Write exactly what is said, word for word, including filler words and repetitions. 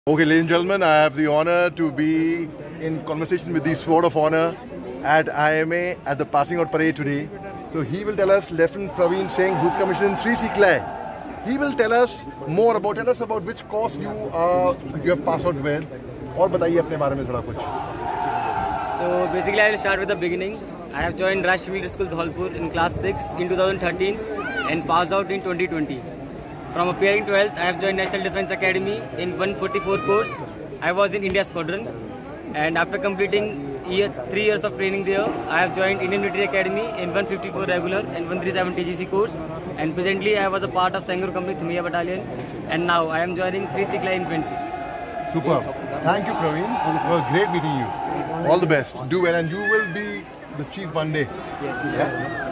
Okay, ladies and gentlemen, I have the honor to be in conversation with the Sword of Honor at I M A at the passing out parade today. So he will tell us, Lieutenant Praveen Singh, who's commissioned in three C Clay. He will tell us more about, tell us about which course you uh, you have passed out with. और बताइए अपने बारे में थोड़ा कुछ. So basically, I will start with the beginning. I have joined Rashtriya Military School Dholpur in class six in two thousand thirteen and passed out in twenty twenty. From appearing twelfth, I have joined National Defence Academy in one forty-four course. I was in India Squadron, and after completing year, three years of training there, I have joined Indian Military Academy in one fifty-four regular and one thirty-seven T G C course. And presently, I was a part of Sangur Company Thimiya Battalion, and now I am joining three C Clay Infantry. Super. Thank you, Praveen. It was great meeting you. All the best. Do well, and you will be the chief one day. Yes. Yeah?